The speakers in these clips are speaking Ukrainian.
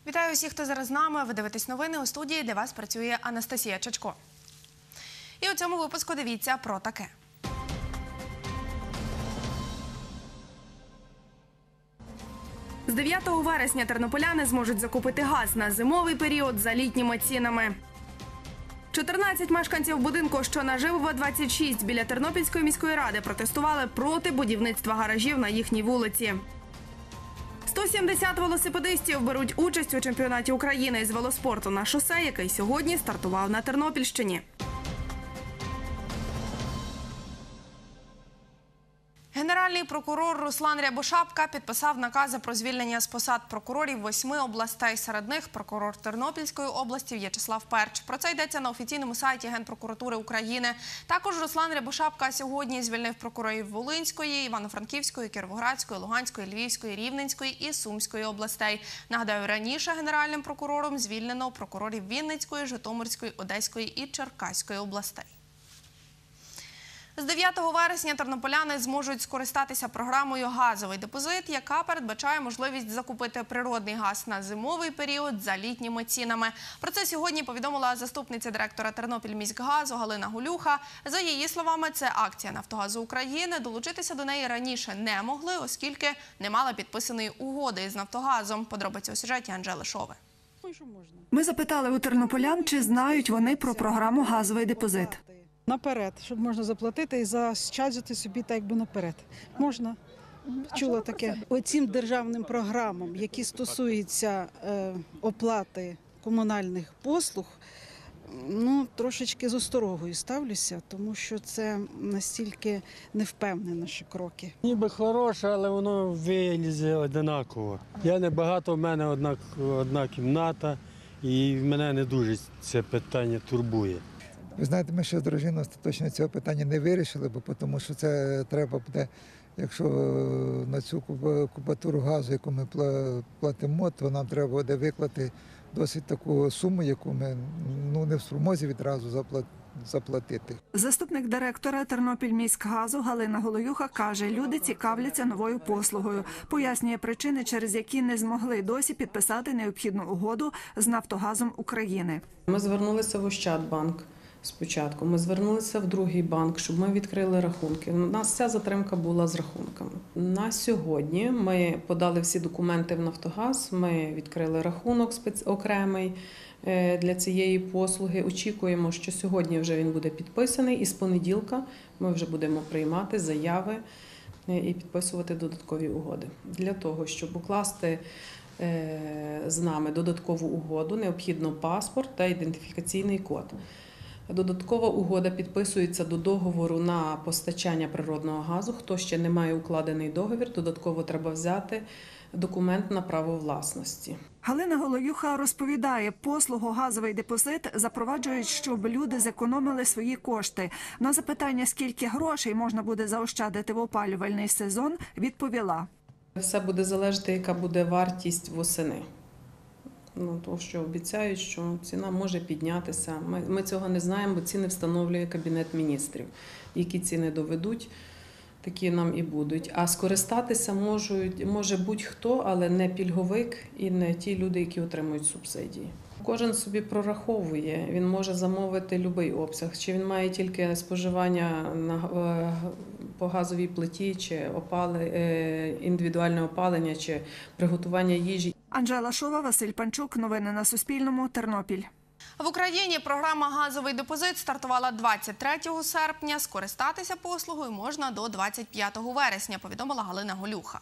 Вітаю усіх, хто зараз з нами. Ви дивитесь новини. У студії для вас працює Анастасія Чачко. І у цьому випуску дивіться про таке. З 9 вересня тернополяни зможуть закупити газ на зимовий період за літніми цінами. 14 мешканців будинку, що на Живова, 26, біля Тернопільської міської ради протестували проти будівництва гаражів на їхній вулиці. 170 велосипедистів беруть участь у чемпіонаті України з велоспорту на шосе, який сьогодні стартував на Тернопільщині. Генеральний прокурор Руслан Рябошапка підписав накази про звільнення з посад прокурорів 8 областей. Серед них прокурор Тернопільської області В'ячеслав Перч. Про це йдеться на офіційному сайті Генпрокуратури України. Також Руслан Рябошапка сьогодні звільнив прокурорів Волинської, Івано-Франківської, Кіровоградської, Луганської, Львівської, Рівненської і Сумської областей. Нагадаю, раніше генеральним прокурором звільнено прокурорів Вінницької, Житомирської, Одеської і Черкаської областей. З 9 вересня тернополяни зможуть скористатися програмою «Газовий депозит», яка передбачає можливість закупити природний газ на зимовий період за літніми цінами. Про це сьогодні повідомила заступниця директора Тернопільміськгазу Галина Голюха. За її словами, це акція «Нафтогазу України». Долучитися до неї раніше не могли, оскільки не мали підписаної угоди із «Нафтогазом». Подробиці у сюжеті Анжели Шови. Ми запитали у тернополян, чи знають вони про програму «Газовий депозит». Наперед, щоб можна заплатити і заощаджити собі так якби наперед. Можна. Чула таке. Оцім державним програмам, які стосуються оплати комунальних послуг, трошечки з осторогою ставлюся, тому що це настільки невпевнені наші кроки. Ніби хороше, але воно вилізе однаково. Я не багато, в мене одна кімната, і мене не дуже це питання турбує. Ви знаєте, ми ще з дружиною остаточно цього питання не вирішили, бо тому що це треба буде, якщо на цю кубатуру газу, яку ми платимо, то нам треба буде виклати досить таку суму, яку ми не в спромозі відразу заплатити. Заступник директора Тернопільміськгазу Галина Голюха каже, люди цікавляться новою послугою. Пояснює причини, через які не змогли досі підписати необхідну угоду з «Нафтогазом України». Ми звернулися в Ощадбанк. Спочатку ми звернулися в другий банк, щоб ми відкрили рахунки. У нас вся затримка була з рахунками. На сьогодні ми подали всі документи в «Нафтогаз», ми відкрили рахунок окремий для цієї послуги. Очікуємо, що сьогодні вже він буде підписаний і з понеділка ми вже будемо приймати заяви і підписувати додаткові угоди. Для того, щоб укласти з нами додаткову угоду, необхідно паспорт та ідентифікаційний код. Додаткова угода підписується до договору на постачання природного газу. Хто ще не має укладений договір, додатково треба взяти документ на право власності. Галина Голюха розповідає, послугу «Газовий депозит» запроваджують, щоб люди зекономили свої кошти. На запитання, скільки грошей можна буде заощадити в опалювальний сезон, відповіла. Все буде залежати, яка буде вартість восени. Тому що обіцяють, що ціна може піднятися. Ми цього не знаємо, бо ціни встановлює Кабінет міністрів. Які ціни доведуть, такі нам і будуть. А скористатися може будь-хто, але не пільговик і не ті люди, які отримують субсидії. Кожен собі прораховує, він може замовити будь-який обсяг. Чи він має тільки споживання по газовій плиті, чи індивідуальне опалення, чи приготування їжі. Анжела Шова, Василь Панчук. Новини на Суспільному. Тернопіль. В Україні програма «Газовий депозит» стартувала 23 серпня. Скористатися послугою можна до 25 вересня, повідомила Галина Голюха.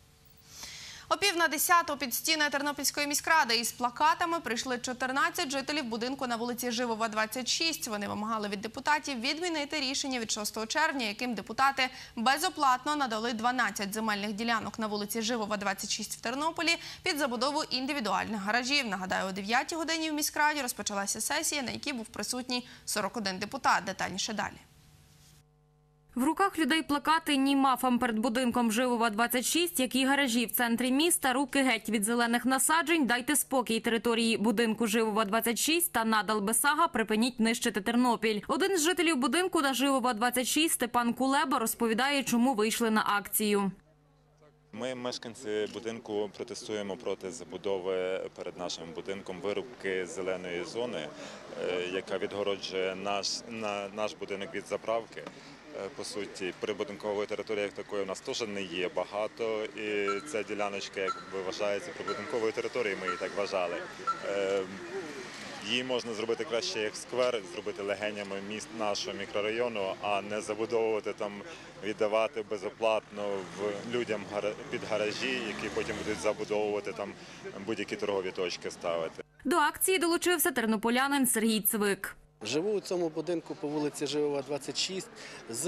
О 9:50 під стіни Тернопільської міськради із плакатами прийшли 14 жителів будинку на вулиці Живова, 26. Вони вимагали від депутатів відмінити рішення від 6 червня, яким депутати безоплатно надали 12 земельних ділянок на вулиці Живова, 26 в Тернополі під забудову індивідуальних гаражів. Нагадаю, о 9 годині в міськраді розпочалася сесія, на якій був присутній 41 депутат. Детальніше далі. В руках людей плакати «Ні мафам перед будинком Живова, 26», які гаражі в центрі міста, руки геть від зелених насаджень, дайте спокій території будинку Живова, 26 та надал Бесага, припиніть нищити Тернопіль. Один з жителів будинку на Живова, 26, Степан Кулеба, розповідає, чому вийшли на акцію. Ми, мешканці будинку, протестуємо проти забудови перед нашим будинком вирубки зеленої зони, яка відгороджує наш будинок від заправки. По суті, прибудинкової території як такої у нас теж не є багато, і ця діляночка, як вважається, прибудинковою територією, ми її так вважали. Її можна зробити краще як сквер, зробити легенями міст нашого мікрорайону, а не забудовувати там, віддавати безоплатно людям під гаражі, які потім будуть забудовувати там будь-які торгові точки ставити. До акції долучився тернополянин Сергій Цвик. Живу у цьому будинку по вулиці Живова, 26 з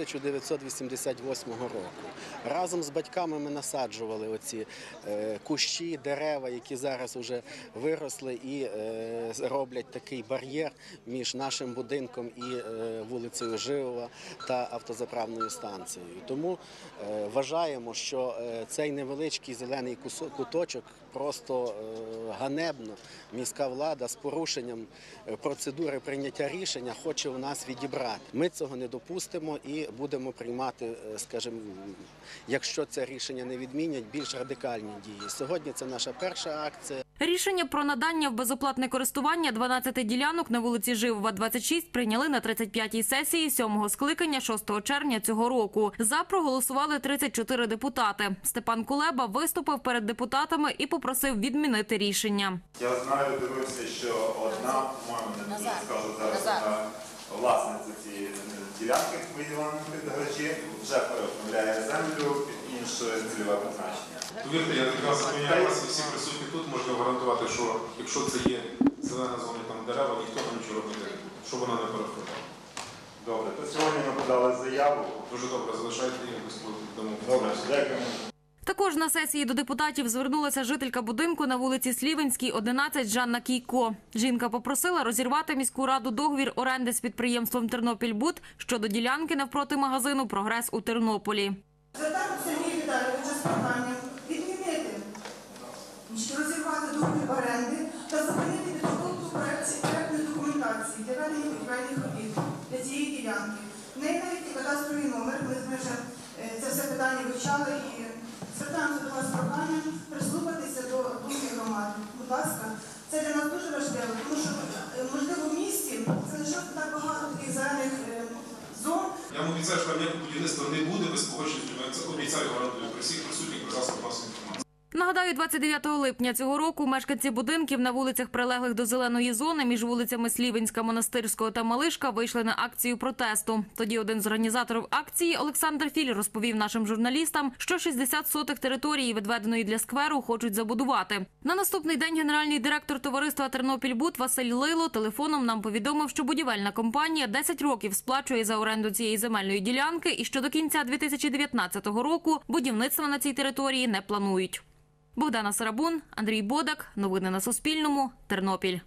1988 року. Разом з батьками ми насаджували оці кущі, дерева, які зараз вже виросли і роблять такий бар'єр між нашим будинком і вулицею Живова та автозаправною станцією. Тому вважаємо, що цей невеличкий зелений куточок просто ганебно міська влада з порушенням процедури прийняття рішення хоче у нас відібрати. Ми цього не допустимо і будемо приймати, скажімо, якщо це рішення не відмінять, більш радикальні дії. Сьогодні це наша перша акція. Рішення про надання в безоплатне користування 12 ділянок на вулиці Живова, 26 прийняли на 35-й сесії 7-го скликання 6 червня цього року. За проголосували 34 депутати. Степан Кулеба виступив перед депутатами і попросив відмінити рішення. Я знаю, дивився, що одна, по-моєму, не дуже скажу зараз, власниця цієї ділянки, виділеної під гаражі, вже переоформляє землю під інше цільове призначення. Повірте, я якраз запевняю вас, і всі присутні тут можна гарантувати, що якщо це є зелена зона, там дерева, ніхто там нічого робити не буде, щоб вона не переходила. Добре, то сьогодні ми подали заяву. Дуже добре, залишайте її, дамо. Добре, дякуємо. Також на сесії до депутатів звернулася жителька будинку на вулиці Слівенській, 11, Жанна Кійко. Жінка попросила розірвати міську раду договір оренди з підприємством «Тернопільбуд» щодо ділянки навпроти магазину «Прогрес» у Тернополі. Звертаю Сергія Віталійовича з питанням відмінити, розірвати договір оренди та зупинити підготовку проектної документації для ведення будівельних робіт для цієї ділянки. В неї навіть є кадастровий номер, ми вже це все питання вивчали і звертаємося до вас з проханням прислухатися до думки громади. Будь ласка, це для нас дуже важливо, тому що, можливо, в місті залишилося так багато таких зелених зон. Я вам обіцяю, що ніякого будівництва не буде без погодження, це обіцяю гарантую при всіх присутніх при засобах масової інформації. Нагадаю, 29 липня цього року мешканці будинків на вулицях, прилеглих до зеленої зони, між вулицями Слівенська, Монастирського та Малишка, вийшли на акцію протесту. Тоді один з організаторів акції, Олександр Філь, розповів нашим журналістам, що 60 сотих території, відведеної для скверу, хочуть забудувати. На наступний день генеральний директор товариства «Тернопільбуд» Василь Лило телефоном нам повідомив, що будівельна компанія 10 років сплачує за оренду цієї земельної ділянки і що до кінця 2019 року будівництва на цій території не планують. Богдана Сарабун, Андрій Бодак. Новини на Суспільному. Тернопіль.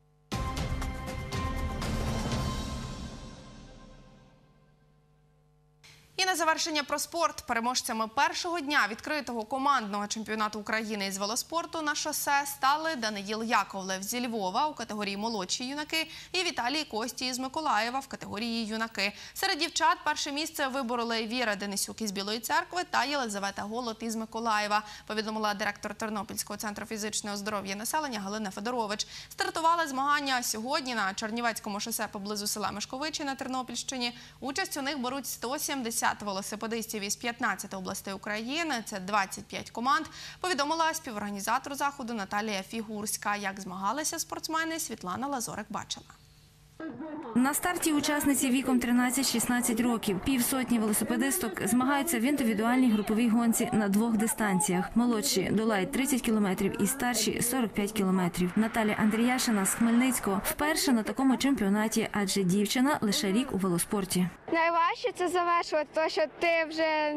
І на завершення про спорт. Переможцями першого дня відкритого командного чемпіонату України із велоспорту на шосе стали Даниїл Яковлев зі Львова у категорії молодші юнаки і Віталій Кості із Миколаєва в категорії юнаки. Серед дівчат перше місце вибороли Віра Денисюк із Білої Церкви та Єлизавета Голод із Миколаєва, повідомила директор Тернопільського центру фізичного здоров'я населення Галина Федорович. Стартували змагання сьогодні на Чернівецькому шосе поблизу села Мешковичі на Тернопільщині. Участь у них беруть 170 велосипедистів із 15 областей України, це 25 команд, повідомила співорганізатор заходу Наталія Фігурська. Як змагалися спортсмени, Світлана Лазорик бачила. На старті учасниці віком 13-16 років. Півсотні велосипедисток змагаються в індивідуальній груповій гонці на двох дистанціях. Молодші долають 30 кілометрів і старші – 45 кілометрів. Наталя Андріяшина з Хмельницького вперше на такому чемпіонаті, адже дівчина лише рік у велоспорті. Найважче це завершувати, тому що ти вже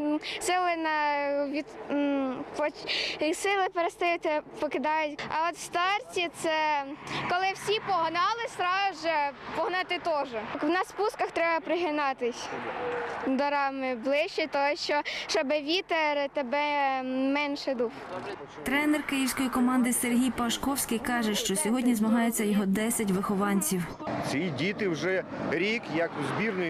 сили перестають, покидають. А от в старті це коли всі погнали, одразу ж погнати теж. На спусках треба пригинатись до рами ближче, тому що щоб вітер тебе менше дув. Тренер київської команди Сергій Пашковський каже, що сьогодні змагаються його 10 вихованців. Ці діти вже рік як у збірної міста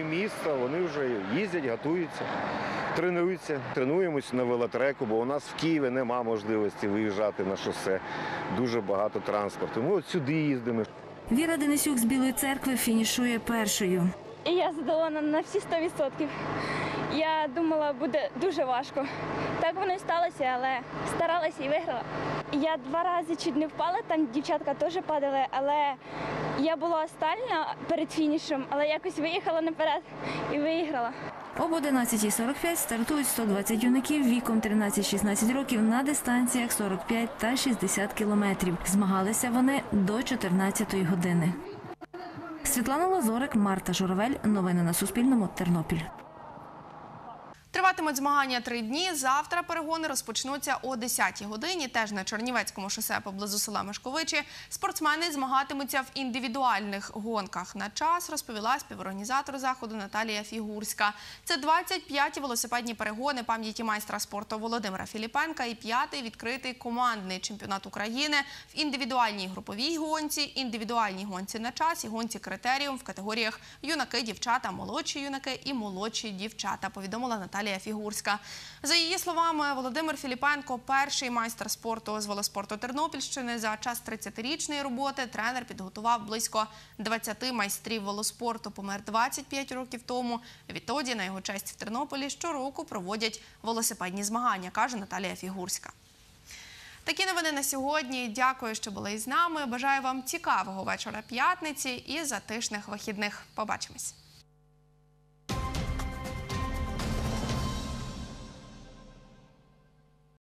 завтра вони вже їздять, готуються, тренуються. Тренуємося на велотреку, бо у нас в Києві немає можливості виїжджати на шосе. Дуже багато транспорту. Ми от сюди їздимо. Віра Денисюк з Білої церкви фінішує першою. І я задоволена на всі 100%. Я думала, буде дуже важко. Так воно і сталося, але старалася і виграла. Я 2 рази чуть не впала, там дівчатка теж падали, але я була остання перед фінішем, але якось виїхала наперед і виграла. Об 11:45 стартують 120 юнаків віком 13-16 років на дистанціях 45 та 60 кілометрів. Змагалися вони до 14-ї години. Світлана Лазорик, Марта Журавель. Новини на Суспільному. Тернопіль. Триватимуть змагання 3 дні. Завтра перегони розпочнуться о 10-й годині. Теж на Чернівецькому шосе поблизу села Мешковичі. Спортсмени змагатимуться в індивідуальних гонках на час, розповіла співорганізатор заходу Наталія Фігурська. Це 25-ті велосипедні перегони пам'яті майстра спорту Володимира Філіпенка і 5-й відкритий командний чемпіонат України в індивідуальній груповій гонці, індивідуальній гонці на час і гонці критеріум в категоріях юнаки, дівчата, молодші юнаки і молодші дівчата, повідомила Наталія Фігурська. За її словами, Володимир Філіпенко – перший майстер спорту з велоспорту Тернопільщини. За час 30-річної роботи тренер підготував близько 20 майстрів велоспорту. Помер 25 років тому. Відтоді на його честь в Тернополі щороку проводять велосипедні змагання, каже Наталія Фігурська. Такі новини на сьогодні. Дякую, що були із нами. Бажаю вам цікавого вечора п'ятниці і затишних вихідних. Побачимось.